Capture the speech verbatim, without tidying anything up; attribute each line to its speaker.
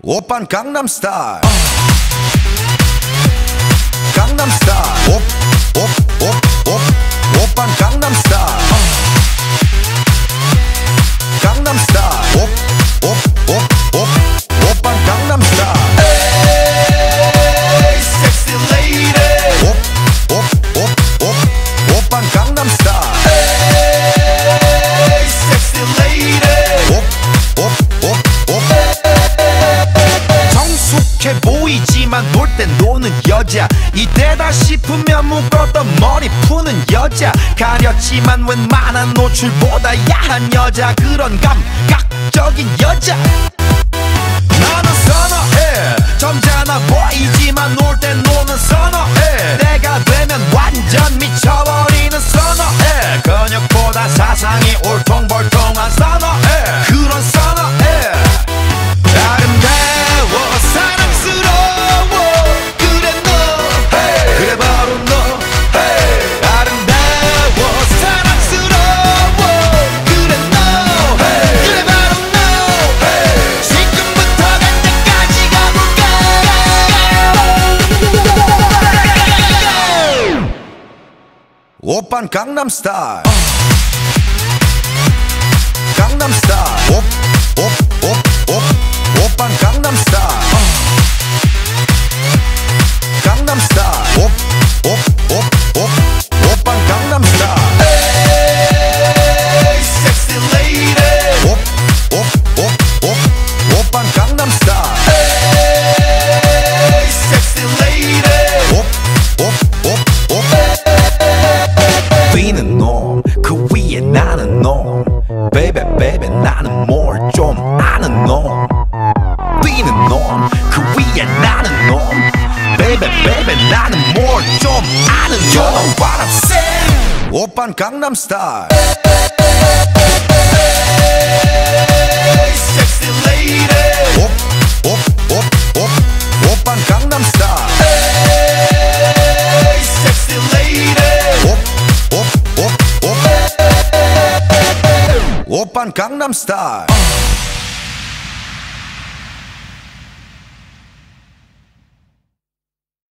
Speaker 1: 오빤 강남스타일 강남스타일 옵옵옵옵 오빤 강남스타일 강남스타일 옵옵옵옵 오빤 강남스타일 에이 섹시 레이디 옵옵옵옵 오빤 강남스타일 에이 섹시 레이디 옵옵옵옵 성숙해 보이지만 놀 땐 노는 여자 이때다 싶으면 묶었던 머리 푸는 여자 가렸지만 웬만한 노출보다 야한 여자 그런 감각적인 여자 나는 선어해 점잖아 보이지만 놀 땐 노는 선어해 내가 되면 완전 미쳐버리는 선어해 근육보다 사상이 울퉁불퉁한 선어해 그런 선어해 아름다워 사랑스러워 그래 너 hey. 그래 바로 너 hey. 아름다워 사랑스러워 그래 너 hey. 그래 바로 너 hey. 지금부터 갈 때까지 가볼까 오빤 강남스타일 강남스타일 옵옵옵옵 오빤 강남스타일 강남스타일 옵옵옵옵 오빤 강남스타일 에이 섹시 레이디 옵옵옵옵 오빤 강남스타일 에이 섹시 레이디 옵옵옵옵 뛰는 놈 그 위에 나는 놈 베이베 베이베 나는 뭘 좀 아는 놈 뛰는 놈 그 위에 나는 놈 베이베 베이베 나는 뭘 좀 아는 놈 You know what I'm saying 오빤 강남스타일 Hey sexy lady 옵옵옵옵 오빤 강남스타일 Hey sexy lady 옵옵옵옵 오빤 강남스타일